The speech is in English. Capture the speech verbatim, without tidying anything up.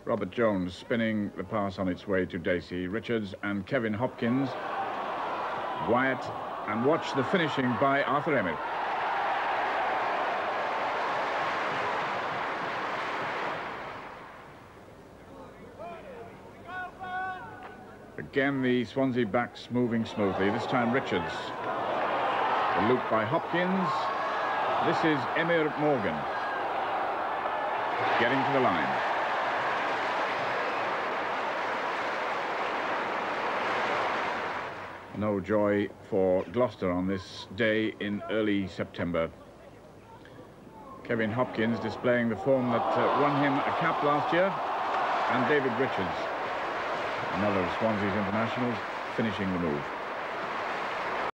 Robert Jones spinning the pass on its way to Dacey. Richards and Kevin Hopkins. Wyatt, and watch the finishing by Arthur Emmett. Again, the Swansea backs moving smoothly. This time Richards. The loop by Hopkins. This is Emyr Morgan getting to the line. No joy for Gloucester on this day in early September. Kevin Hopkins displaying the form that uh, won him a cap last year, and David Richards, another of Swansea's internationals, finishing the move.